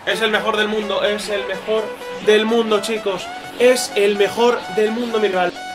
Es el mejor del mundo, es el mejor del mundo, chicos. Es el mejor del mundo, mi rival.